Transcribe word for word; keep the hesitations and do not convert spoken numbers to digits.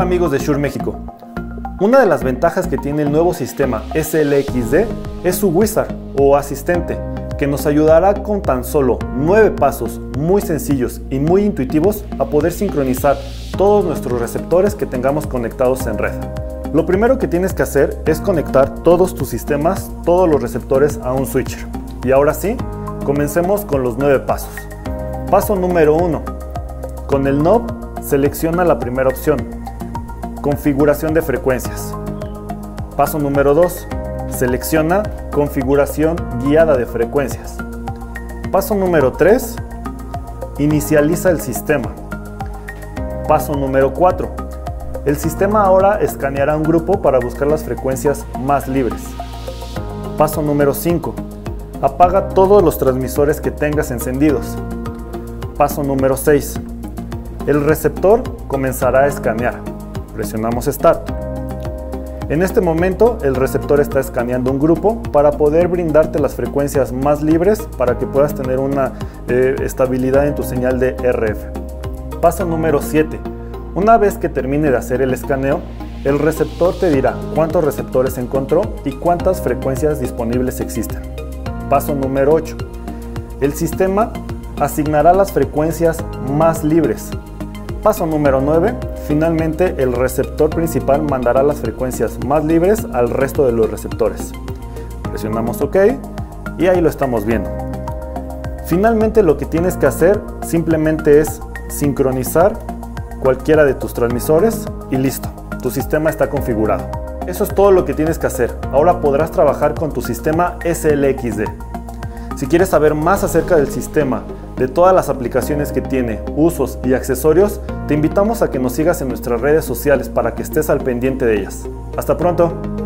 amigos de Shure México. Una de las ventajas que tiene el nuevo sistema S L X D es su Wizard o asistente, que nos ayudará con tan solo nueve pasos muy sencillos y muy intuitivos a poder sincronizar todos nuestros receptores que tengamos conectados en red. Lo primero que tienes que hacer es conectar todos tus sistemas, todos los receptores a un switcher. Y ahora sí, comencemos con los nueve pasos. Paso número uno. Con el knob selecciona la primera opción, configuración de frecuencias. Paso número dos. Selecciona configuración guiada de frecuencias. Paso número tres. Inicializa el sistema. Paso número cuatro. El sistema ahora escaneará un grupo para buscar las frecuencias más libres. Paso número cinco. Apaga todos los transmisores que tengas encendidos. Paso número seis. El receptor comenzará a escanear. Presionamos Start. En este momento el receptor está escaneando un grupo para poder brindarte las frecuencias más libres para que puedas tener una eh, estabilidad en tu señal de R F. Paso número siete. Una vez que termine de hacer el escaneo, el receptor te dirá cuántos receptores encontró y cuántas frecuencias disponibles existen. Paso número ocho. El sistema asignará las frecuencias más libres. Paso número nueve. Finalmente, el receptor principal mandará las frecuencias más libres al resto de los receptores. Presionamos OK y ahí lo estamos viendo. Finalmente, lo que tienes que hacer simplemente es sincronizar cualquiera de tus transmisores y listo, tu sistema está configurado. Eso es todo lo que tienes que hacer. Ahora podrás trabajar con tu sistema S L X D. Si quieres saber más acerca del sistema, de todas las aplicaciones que tiene, usos y accesorios, te invitamos a que nos sigas en nuestras redes sociales para que estés al pendiente de ellas. ¡Hasta pronto!